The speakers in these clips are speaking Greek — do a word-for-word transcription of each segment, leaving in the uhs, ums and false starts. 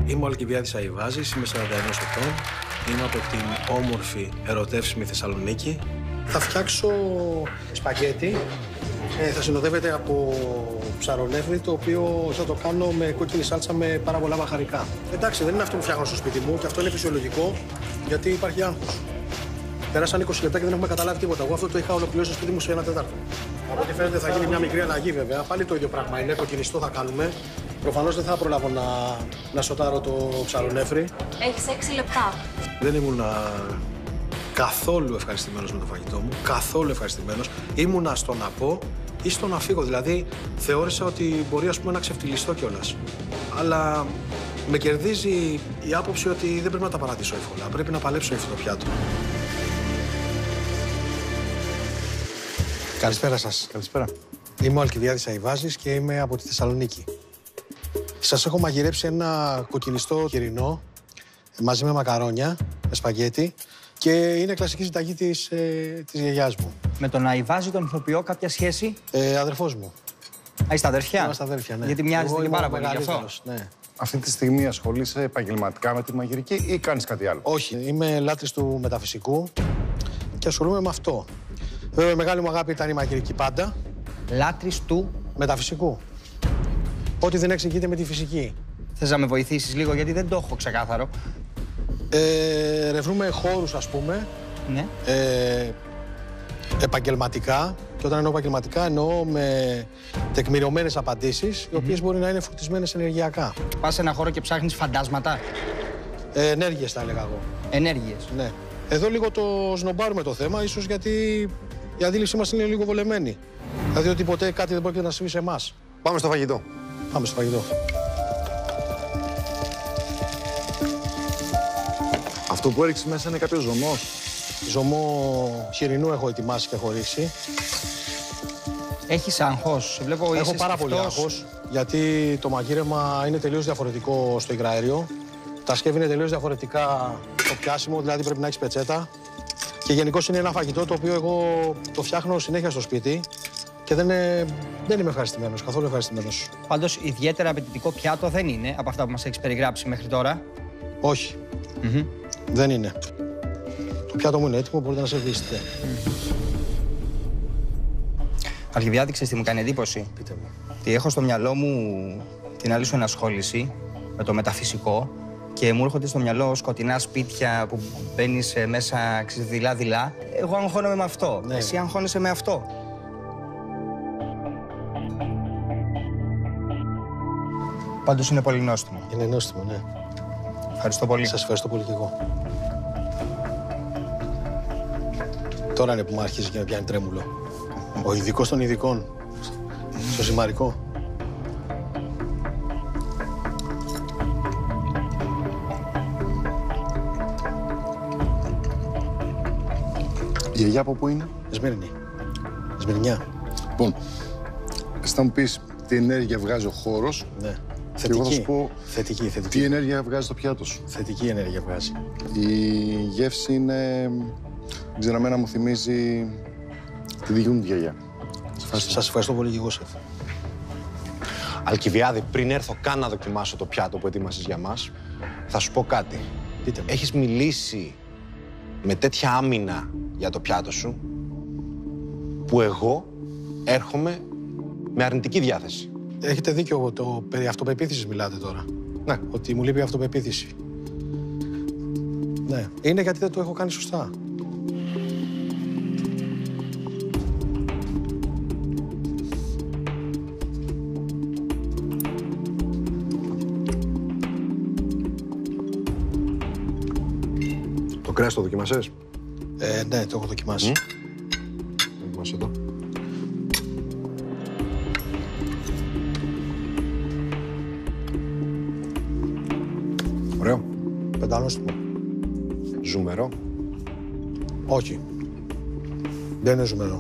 Είμαι ο Αλκιβιάδης Αϊβάζης, είμαι σαράντα ένα ετών. Είμαι από την όμορφη, ερωτεύσιμη Θεσσαλονίκη. Θα φτιάξω σπαγγέτι. Ε, θα συνοδεύεται από ψαρονέφρι, το οποίο θα το κάνω με κόκκινη σάλτσα με πάρα πολλά μπαχαρικά. Εντάξει, δεν είναι αυτό που φτιάχνω στο σπίτι μου και αυτό είναι φυσιολογικό, γιατί υπάρχει άγχος. Πέρασαν είκοσι λεπτά και δεν έχουμε καταλάβει τίποτα. Εγώ αυτό το είχα ολοκληρώσει στο σπίτι μου σε ένα τέταρτο. Από ό,τι φαίνεται θα γίνει μια μικρή αλλαγή βέβαια. Πάλι το ίδιο πράγμα είναι, κοκκινιστό θα κάνουμε. Προφανώς δεν θα προλάβω να, να σοτάρω το ψαρονέφρι. Έχεις έξι λεπτά. Δεν ήμουν καθόλου ευχαριστημένος με το φαγητό μου. Καθόλου ευχαριστημένος. Ήμουνα στο να πω ή στο να φύγω. Δηλαδή, θεώρησα ότι μπορεί ας πούμε, να ξεφτυλιστώ κιόλας. Αλλά με κερδίζει η άποψη ότι δεν πρέπει να τα παρατήσω εύκολα. Πρέπει να παλέψω αυτό το πιάτο. Καλησπέρα σας. Καλησπέρα. Είμαι ο Αλκιβιάδης Αϊβάζης και είμαι από τη Θεσσαλονίκη. Σας έχω μαγειρέψει ένα κοκκινιστό χοιρινό μαζί με μακαρόνια, με σπαγγέτι και είναι κλασική συνταγή της, ε, της γιαγιάς μου. Με τον Αϊβάζη, τον ηθοποιό, κάποια σχέση? Ε, αδερφός μου. Α, είστε αδερφιά? Είμαστε αδέρφια, ναι. Γιατί μοιάζετε και πάρα πολύ γι' αυτό. Ναι. Αυτή τη στιγμή ασχολείσαι επαγγελματικά με τη μαγειρική ή κάνεις κάτι άλλο? Όχι, είμαι λάτρης του μεταφυσικού και ασχολούμαι με αυτό. Βέβαια, μεγάλη μου αγάπη ήταν η μαγειρική πάντα. Λάτρης του μεταφυσικού. Ό,τι δεν εξηγείται με τη φυσική. Θες να με βοηθήσεις λίγο, γιατί δεν το έχω ξεκάθαρο. Ε, ρευνούμε χώρους, ας πούμε. Ναι. Ε, επαγγελματικά. Και όταν εννοώ επαγγελματικά, εννοώ με τεκμηριωμένες απαντήσεις, οι οποίες mm-hmm. μπορεί να είναι φορτισμένες ενεργειακά. Πας σε ένα χώρο και ψάχνεις φαντάσματα. Ε, ενέργειες, θα έλεγα εγώ. Ενέργειες. Ναι. Εδώ λίγο το σνομπάρουμε το θέμα, ίσως γιατί η αντίληψή μας είναι λίγο βολεμένη. Δηλαδή ότι ποτέ κάτι δεν πρόκειται να συμβεί σε εμάς. Πάμε στο φαγητό. Πάμε στο φαγητό. Αυτό που έριξε μέσα είναι κάποιος ζωμός. Ζωμό χοιρινού έχω ετοιμάσει και έχω ρίξει. Έχεις άγχος? Βλέπω έχω είσαι πάρα σκεφτός. πολύ άγχος, γιατί το μαγείρεμα είναι τελείως διαφορετικό στο υγραέριο. Τα σκεύη είναι τελείως διαφορετικά στο πιάσιμο, δηλαδή πρέπει να έχεις πετσέτα. Και γενικώς είναι ένα φαγητό το οποίο εγώ το φτιάχνω συνέχεια στο σπίτι και δεν, είναι, δεν είμαι ευχαριστημένος, καθόλου ευχαριστημένος. Πάντως, ιδιαίτερα απαιτητικό πιάτο δεν είναι από αυτά που μας έχεις περιγράψει μέχρι τώρα. Όχι. Mm-hmm. Δεν είναι. Το πιάτο μου είναι έτοιμο, μπορείτε να σερβίσετε. Mm. Αλκιβιάδη, ξέρεις τι μου κάνει εντύπωση? Πείτε μου. Τι έχω στο μυαλό μου την άλλη σου ενασχόληση με το μεταφυσικό και μου έρχονται στο μυαλό σκοτεινά σπίτια που μπαίνεις μέσα δειλά-δειλά. Εγώ αγχώνομαι με αυτό. Ναι. Εσύ αγχώνεσαι με αυτό. Πάντως είναι πολύ νόστιμο. Είναι νόστιμο, ναι. Ευχαριστώ πολύ. Σας ευχαριστώ πολύ κι εγώ. Τώρα είναι που μου αρχίζει και με πιάνει τρέμουλο. Ο ειδικός των ειδικών. Στο ζυμαρικό. Η γιαγιά από πού είναι? Σμύρνη. Σμυρνιά. Λοιπόν, εσύ θα μου πεις τι ενέργεια βγάζει ο χώρος. Ναι. Και Θετική. εγώ θα σου πω θετική, θετική. τι ενέργεια βγάζει το πιάτο σου. Θετική ενέργεια βγάζει. Η γεύση είναι, δεν ξέρω, εμένα μου θυμίζει τη δική μου τη γιαγιά. Σας ευχαριστώ πολύ και εγώ, σεφ. Αλκιβιάδη, πριν έρθω καν να δοκιμάσω το πιάτο που ετοίμασες για μας, θα σου πω κάτι. Πείτε μου. Έχεις μιλήσει με τέτοια άμυνα για το πιάτο σου, που εγώ έρχομαι με αρνητική διάθεση. Έχετε δίκιο, το περί αυτοπεποίθησης μιλάτε τώρα. Ναι. Ότι μου λείπει η αυτοπεποίθηση. Ναι. Είναι γιατί δεν το έχω κάνει σωστά. Το κρέας το δοκιμάσες? Ε, ναι, το έχω δοκιμάσει. Δοκιμάσαι εδώ. Ωραίο. Πεντανόστιμο. Ζουμερό. Όχι. Δεν είναι ζουμερό.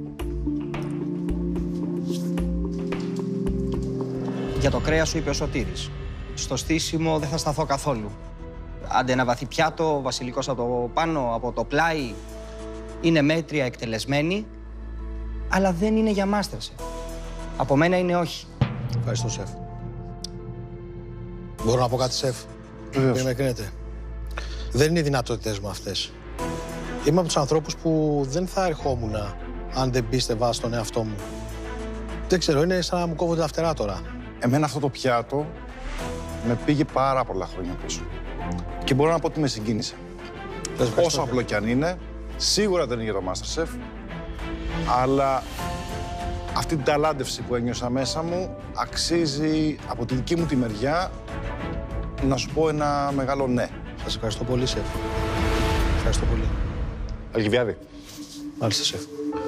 Για το κρέας σου είπε ο Σωτήρης. Στο στήσιμο δεν θα σταθώ καθόλου. Άντε ένα βαθύ πιάτο, βασιλικός από το πάνω, από το πλάι. Είναι μέτρια εκτελεσμένη, αλλά δεν είναι για μάστρασε. Από μένα είναι όχι. Ευχαριστώ, σεφ. Μπορώ να πω κάτι, σεφ? Βεβαίως. Δεν με κρίνετε. Δεν είναι οι δυνατότητες μου αυτές. Είμαι από τους ανθρώπους που δεν θα ερχόμουν αν δεν πίστευα στον εαυτό μου. Δεν ξέρω, είναι σαν να μου κόβονται τα φτερά τώρα. Εμένα αυτό το πιάτο με πήγε πάρα πολλά χρόνια πίσω. Και μπορώ να πω ότι με συγκίνησε. Όσο απλό κι αν είναι, σίγουρα δεν είναι για το MasterChef, αλλά αυτή την ταλάντευση που ένιωσα μέσα μου αξίζει από τη δική μου τη μεριά να σου πω ένα μεγάλο ναι. Σας ευχαριστώ πολύ, σεφ. Ευχαριστώ πολύ. Αλκιβιάδη, Μάλιστα, σεφ.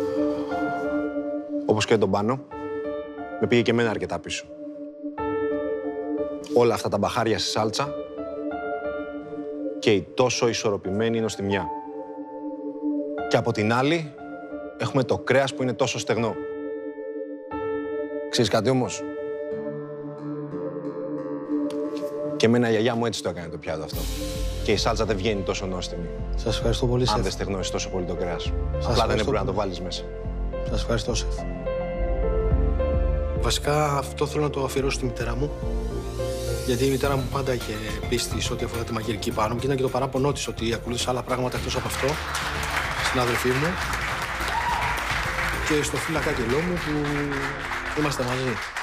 όπως και τον Πάνο, με πήγε και εμένα αρκετά πίσω. Όλα αυτά τα μπαχάρια στη σάλτσα και η τόσο ισορροπημένη νοστιμιά. Και από την άλλη, έχουμε το κρέας που είναι τόσο στεγνό. Ξέρεις κάτι όμως? Και εμένα η γιαγιά μου έτσι το έκανε το πιάτο αυτό. Και η σάλτσα δεν βγαίνει τόσο νόστιμη. Σας ευχαριστώ πολύ, σεφ. Αν δεν στεγνώσεις τόσο πολύ το κρέας. Σας Απλά δεν ευχαριστώ έπρεπε να το πολύ. βάλεις μέσα. Σας ευχαριστώ, σεφ. Βασικά αυτό θέλω να το αφιερώσω στη μητέρα μου. Γιατί η μητέρα μου πάντα είχε πίστη σε ό,τι αφορά τη μαγειρική πάνω μου και ήταν και το παράπονό της ότι ακολούθησε άλλα πράγματα εκτός από αυτό. Στην αδερφή μου και στο φίλο Κάκελό μου που είμαστε μαζί.